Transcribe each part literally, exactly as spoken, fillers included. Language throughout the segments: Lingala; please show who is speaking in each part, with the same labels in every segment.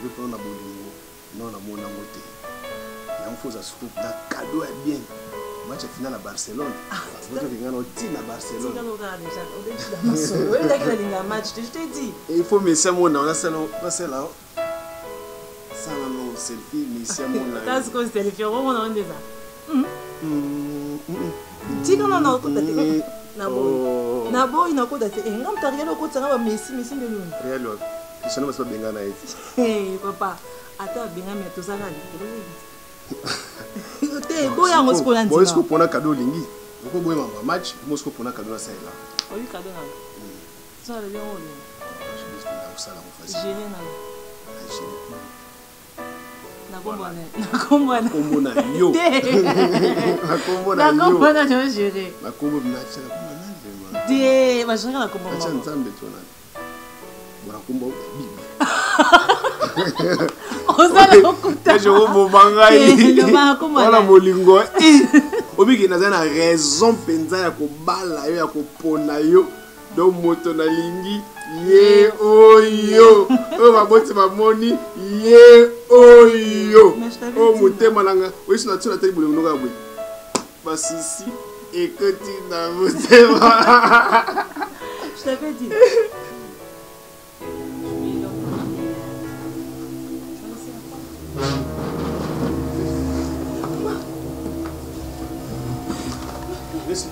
Speaker 1: pendant la bolingo. Non, la mon amour. Il faut que ça se la cadeau est bien. Match final à Barcelone. Vous avez gagné au team à Barcelone. Il faut me faire mon nom. Là, c'est là. Ça là, non selfie, mais c'est mon nom.
Speaker 2: Qu'est-ce que c'est le faire? On a un déjà. Dis non non non. Nabo. Nabo il n'a pas d'attente. Et non, t'as rien au côté. Ça va Messi, Messi de nous.
Speaker 1: Rien là. Je ne sais pas bien gagner.
Speaker 2: Hey papa, attends bien mais tout ça là. Te boya ngosiko na
Speaker 1: ndima. Boya ngosiko pona cadeau lingi. Oko boya mama match, ngosiko pona cadeau na sala.
Speaker 2: Oyi cadeau na. Ça le bien oli.
Speaker 1: Je dis que na sala mo facile.
Speaker 2: Gérer na.
Speaker 1: Gérer.
Speaker 2: Na kombona. Na kombona.
Speaker 1: Kombona yo. Na kombona yo.
Speaker 2: Na kombona je gérer.
Speaker 1: Na kombo bina tsala kombona ndema.
Speaker 2: De, ba gérer na kombona.
Speaker 1: Acha nzambe tona. Bona kombo bibi. Je vous bangai. Voilà molingo. Obi na zana raison penza ya ko bala yo ya ko pona yo. Do moto na lingi ye oyo. O ba boti ba moni ye oyo. O mutema nanga. O isina tsuna tali bolingo nga bwe. Basisi ekoti na mutema.
Speaker 2: Je t'avais dit.
Speaker 1: Listen.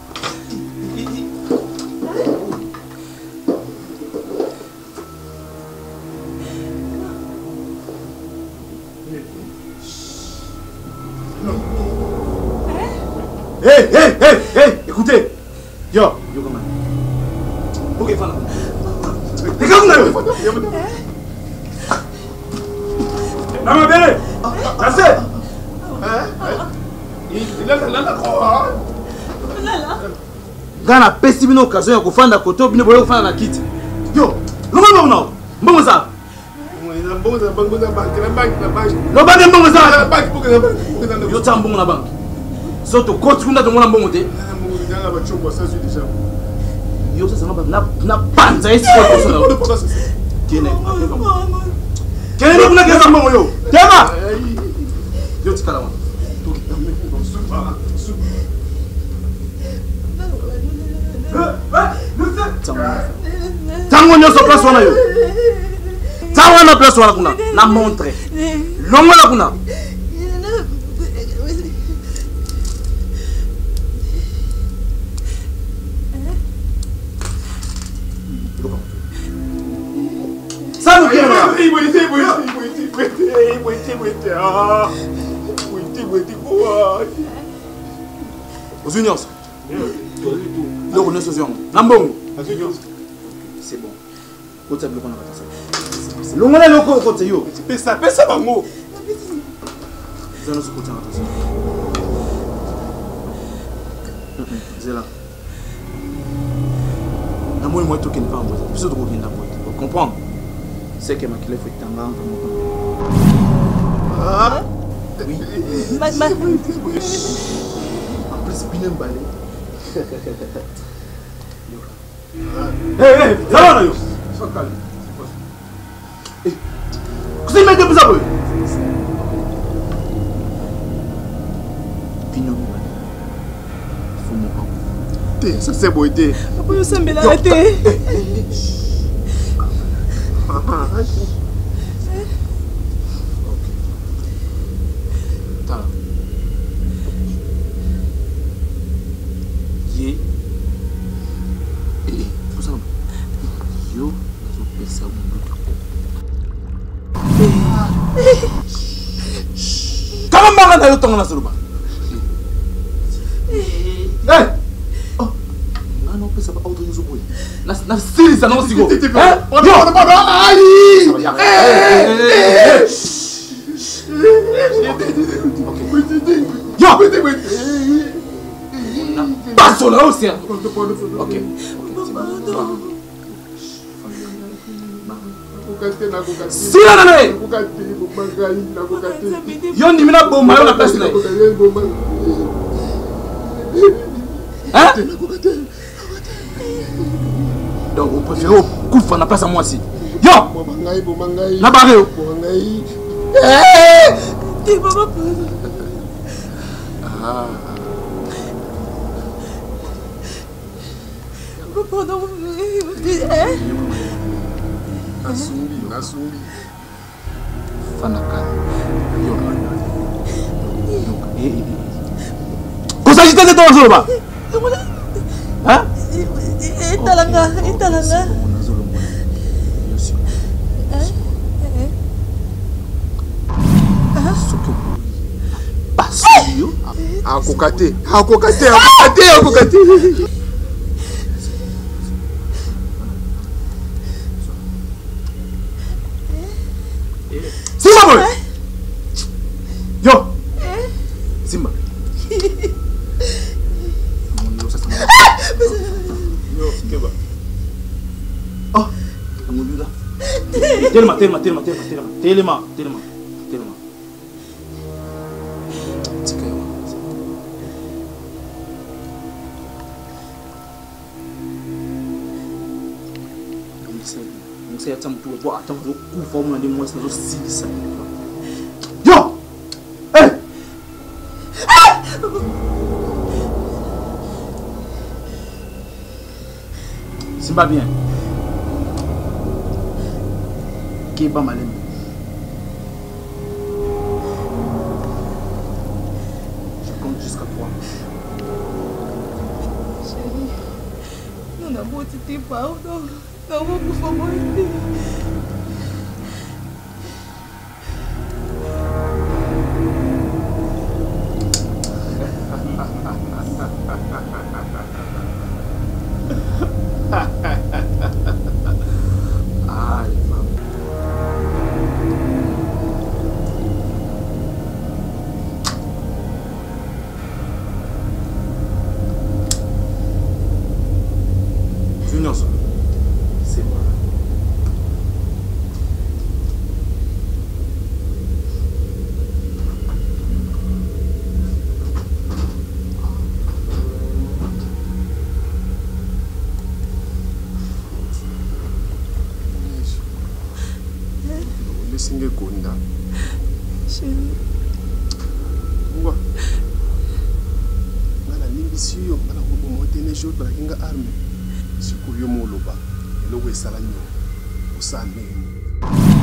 Speaker 1: Hey, hey, hey, hey, écoutez. Yo, yo comment? Ok, fala. Regarde là. Maman belle. Assez. Hein? Il a là là quoi? Gana pesi bino occasion ya kofanda koto bino boyo kofanda na kiti. Yo, longo longo no. Mbongo za. Mbongo za mbongo za bank na bank na bank. No bank mbongo za bank pour que na bank. Yo ta mbongo na bank. So to kotu kunda to mona mbongo te. Mbongo ngala ba chombo ça c'est déjà. Yo ça ça na na panza esi ko so na. Kene. Kene no kuna kesa mbongo yo. Tema. Yo tikala wa. Tango nyoso place wana yo. Tango na place wana kuna na montre. Longo la kuna. Ça nous vient là. Oui, oui, oui, oui, oui, oui, oui, oui, ah. Oui, oui, oui, aux unions. Donc on est sur Nambongo. C'est bon. Côté bloc on a pas ça. Longo la loko côté yo. Pesa pesa bango. Zano sur côté attention. Zela. Na moi moi to ken pa moi. Biso to ko ken na moi. Vous comprenez? C'est que ma clé faut tanga Ah. Oui. Ma ma en plus bien emballé. Hey, hey, ça va, yo? Sois calme. Qu'est-ce que tu mets de plus à vous? Pino. Faut mon ça c'est beau, t'es. Après, ça me l'a été. Ye. Yo, je ça comment va yo tonga na soluba? Eh! Oh! Ah non, ça va auto nous boy. Na na sili ça non sigo. Hein? On va pas aïe! Yo! Passo là aussi. OK. Si la nane yo ndimi na bomba yo na place na hein donc on préfère kufa na place à moi si Yo!
Speaker 3: Bomangai, bomangai.
Speaker 1: Na barre.
Speaker 3: Bomangai.
Speaker 2: Eh, papa.
Speaker 3: Ah.
Speaker 2: Papa, non. Eh?
Speaker 3: Nasumbi, nasumbi.
Speaker 1: Fanaka. Yo. Kosa jite de ton zoloba. Hein?
Speaker 2: Italanga, italanga.
Speaker 1: Pasio.
Speaker 3: Akokate, akokate, akokate, akokate.
Speaker 1: Simba boy. Yo. Simba. Yo, Keba. Oh, amududa. Telma, telma, telma, telma, telma, telma, telma, telma. Tika yo. Você ya tamu tu kwa atamu kufa mu ndi mwesi nazo silisa. Yo! Eh! Simba bien. Keba malem. Je compte jusqu'à trois.
Speaker 2: Chérie, nous n'avons pas été pardon. Nous n'avons pas été.
Speaker 1: Ai, mama. Junior, c'est moi.
Speaker 3: Singe konda.
Speaker 2: Chérie.
Speaker 3: Ngwa. Ngala nimbisiyo ngala kubo motene jot ba kinga arme. Sikuyo moloba. Eloko esala nyo. Usane.